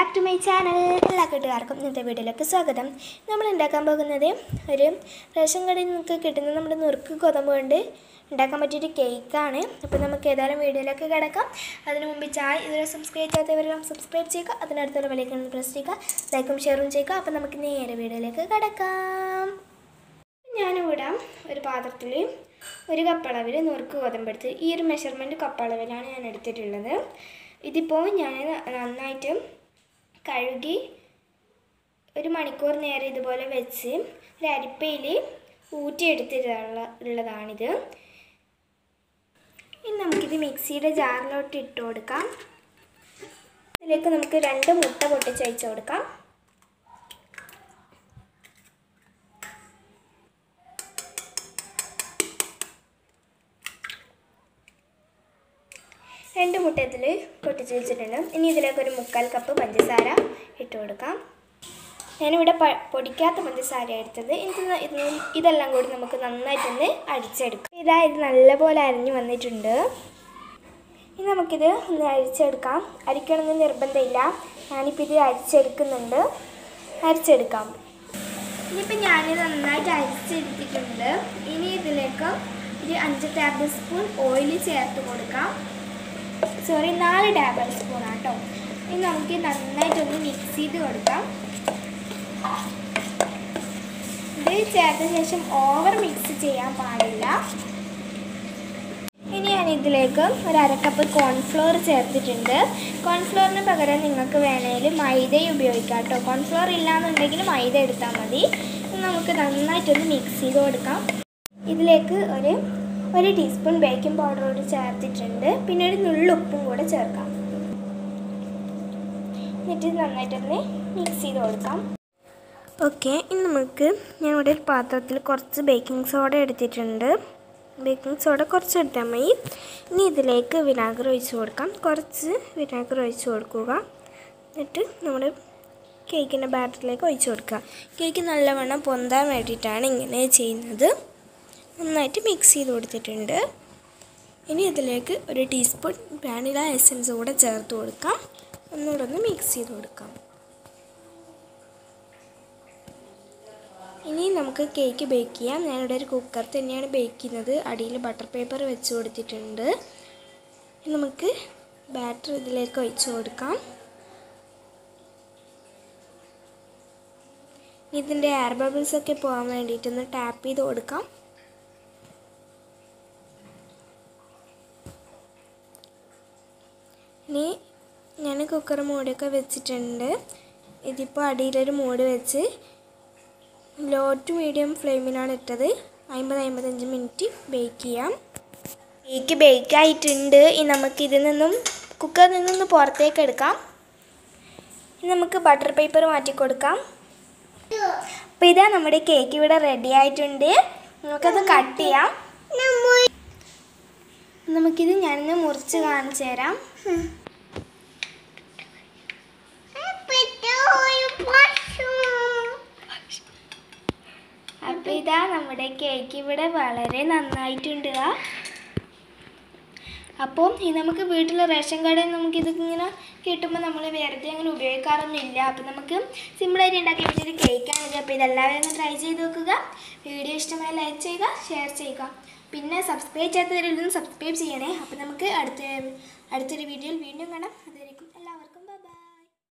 back to my channel. എല്ലാ കൂട്ടുകാർക്കും ഇന്നത്തെ വീഡിയോയിലേക്ക് സ്വാഗതം. നമ്മൾ ഉണ്ടാക്കാൻ പോകുന്നത് ഒരു റേഷൻ കടയിൽ നിന്ന് കിട്ടുന്ന നമ്മുടെ നുറുക്ക് ഗോതമ്പ് കൊണ്ട് ഉണ്ടാക്കാൻ പറ്റിയൊരു കേക്കാണ്. അപ്പോൾ നമുക്ക് ഏതായാലും വീഡിയോയിലേക്ക് കിടക്കാം. അതിനു മുമ്പ് ഇതുവരെ സബ്സ്ക്രൈബ് ചെയ്യാത്തവരെല്ലാം സബ്സ്ക്രൈബ് ചെയ്യുക. അതിനടുത്തുള്ള ബെല്ലൈക്കൺ പ്രസ് ചെയ്യുക. ലൈക്കും ഷെയറും ചെയ്യുക. അപ്പോൾ നമുക്ക് നേരെ വീഡിയോയിലേക്ക് കിടക്കാം. ഞാനിവിടെ ഒരു പാത്രത്തിൽ ഒരു കപ്പളവിൽ നുറുക്ക് ഗോതമ്പ് എടുത്ത് ഈ ഒരു മെഷർമെൻറ്റ് കപ്പളവിലാണ് ഞാൻ എടുത്തിട്ടുള്ളത്. ഇതിപ്പോൾ ഞാൻ നന്നായിട്ട് കഴുകി ഒരു മണിക്കൂർ നേരം ഇതുപോലെ വെച്ച് ഒരു അരിപ്പയിൽ ഊറ്റിയെടുത്തിട്ടുള്ളതാണിത്. ഇനി നമുക്കിത് മിക്സിയുടെ ജാറിലോട്ട് ഇട്ട് കൊടുക്കാം. ഇതിലേക്ക് നമുക്ക് 2 മുട്ട പൊട്ടിച്ചയച്ച് കൊടുക്കാം. രണ്ട് മുട്ട ഇതിൽ പൊട്ടിച്ച് വെച്ചിട്ടുണ്ട്. ഇനി ഇതിലേക്ക് ഒരു 1/4 കപ്പ് പഞ്ചസാര ഇട്ട് കൊടുക്കാം. ഞാനിവിടെ പൊടിക്കാത്ത പഞ്ചസാര എടുത്തത്. ഇതെല്ലാം കൂടി നമുക്ക് നന്നായിട്ടൊന്ന് അരിച്ചെടുക്കാം. ഇത് നല്ലപോലെ അരിഞ്ഞു വന്നിട്ടുണ്ട്. ഇനി നമുക്കിത് ഒന്ന് അരിച്ചെടുക്കാം. അരിക്കണമെന്ന് നിർബന്ധമില്ല. ഞാനിപ്പോൾ ഇത് അരിച്ചെടുക്കാം. ഇനിയിപ്പോൾ ഞാനിത് നന്നായിട്ട് അരിച്ചെടുത്തിട്ടുണ്ട്. ഇനി ഇതിലേക്ക് ഒരു 5 ടേബിൾ സ്പൂൺ ഓയിൽ ചേർത്ത് കൊടുക്കാം. 4 ടേബിൾ സ്പൂൺ ആട്ടോ. ഇനി നമുക്ക് നന്നായിട്ടൊന്ന് മിക്സ് ചെയ്ത് കൊടുക്കാം. ഇത് ചേർത്ത ശേഷം ഓവർ മിക്സ് ചെയ്യാൻ പാടില്ല. ഇനി ഞാൻ ഇതിലേക്ക് ഒരു 1/2 കപ്പ് കോൺഫ്ലോർ ചേർത്തിട്ടുണ്ട്. കോൺഫ്ലോറിന് പകരം നിങ്ങൾക്ക് വേണമെങ്കിൽ മൈദയും ഉപയോഗിക്കാം കേട്ടോ. കോൺഫ്ലോർ ഇല്ലാന്നുണ്ടെങ്കിൽ മൈദ എടുത്താൽ മതി. നമുക്ക് നന്നായിട്ടൊന്ന് മിക്സ് ചെയ്ത് കൊടുക്കാം. ഇതിലേക്ക് ഒരു ടീസ്പൂൺ ബേക്കിംഗ് പൗഡർ കൂടി ചേർത്തിട്ടുണ്ട്. പിന്നെ ഒരു നുള്ളുപ്പും കൂടെ ചേർക്കാം. എന്നിട്ട് നന്നായിട്ടൊന്ന് മിക്സ് ചെയ്ത് കൊടുക്കാം. ഓക്കെ, ഇനി ഞാനിവിടെ ഒരു പാത്രത്തിൽ കുറച്ച് ബേക്കിംഗ് സോഡ എടുത്തിട്ടുണ്ട്. ബേക്കിംഗ് സോഡ കുറച്ച് എടുത്താൽ മതി. ഇനി ഇതിലേക്ക് വിനാഗിർ ഒഴിച്ച് കൊടുക്കാം. കുറച്ച് വിനാഗിർ ഒഴിച്ച് കൊടുക്കുക. എന്നിട്ട് നമ്മുടെ കേക്കിൻ്റെ ബാറ്ററിലേക്ക് ഒഴിച്ച് കൊടുക്കുക. കേക്ക് നല്ലവണ്ണം പൊന്താൻ വേണ്ടിയിട്ടാണ് ഇങ്ങനെ ചെയ്യുന്നത്. നന്നായിട്ട് മിക്സ് ചെയ്ത് കൊടുത്തിട്ടുണ്ട്. ഇനി ഇതിലേക്ക് ഒരു ടീസ്പൂൺ വാനില എസൻസ് കൂടെ ചേർത്ത് കൊടുക്കാം. ഒന്നുകൂടെ ഒന്ന് മിക്സ് ചെയ്ത് കൊടുക്കാം. ഇനി നമുക്ക് കേക്ക് ബേക്ക് ചെയ്യാം. ഞാനിവിടെ ഒരു കുക്കർ തന്നെയാണ് ബേക്ക് ചെയ്യുന്നത്. അടിയിൽ ബട്ടർ പേപ്പർ വെച്ച് കൊടുത്തിട്ടുണ്ട്. നമുക്ക് ബാറ്റർ ഇതിലേക്ക് ഒഴിച്ച് കൊടുക്കാം. ഇതിൻ്റെ എയർ ബബിൾസൊക്കെ പോകാൻ വേണ്ടിയിട്ടൊന്ന് ടാപ്പ് ചെയ്ത് കൊടുക്കാം. ഇനി ഞാൻ കുക്കർ മൂടിയൊക്കെ വെച്ചിട്ടുണ്ട്. ഇതിപ്പോൾ അടിയിലൊരു മൂടി വെച്ച് ലോ ടു മീഡിയം ഫ്ലെയിമിലാണ് ഇട്ടത്. 50-55 മിനിറ്റ് ബേക്ക് ചെയ്യാം. കേക്ക് ബേക്കായിട്ടുണ്ട്. ഇനി നമുക്ക് കുക്കറിൽ നിന്നൊന്ന് പുറത്തേക്ക് എടുക്കാം. ഇനി നമുക്ക് ബട്ടർ പേപ്പർ മാറ്റി കൊടുക്കാം. അപ്പോൾ ഇതാ നമ്മുടെ കേക്ക് ഇവിടെ റെഡി ആയിട്ടുണ്ട്. നമുക്കത് കട്ട് ചെയ്യാം. നമുക്കിത് ഞാനിന്ന് മുറിച്ച് കാണിച്ചു തരാം. അപ്പോൾ ഇതാ നമ്മുടെ കേക്ക് ഇവിടെ വളരെ നന്നായിട്ടുണ്ട്. അപ്പോൾ നമുക്ക് വീട്ടിലെ റേഷൻ കടയിൽ നമുക്കിതിങ്ങനെ കിട്ടുമ്പോൾ നമ്മൾ വെറുതെ അങ്ങനെ ഉപയോഗിക്കാറൊന്നുമില്ല. അപ്പോൾ നമുക്ക് സിമ്പിളായിട്ട് ഉണ്ടാക്കി പറ്റിയൊരു കേക്കാണിത്. അപ്പോൾ ഇതെല്ലാവരും ഒന്ന് ട്രൈ ചെയ്ത് നോക്കുക. വീഡിയോ ഇഷ്ടമായി ലൈക്ക് ചെയ്യുക, ഷെയർ ചെയ്യുക. പിന്നെ സബ്സ്ക്രൈബ് ചെയ്യാത്തവരിൽ നിന്ന് സബ്സ്ക്രൈബ് ചെയ്യണേ. അപ്പോൾ നമുക്ക് അടുത്തൊരു വീഡിയോയിൽ വീണ്ടും കാണാം. അതുവരെ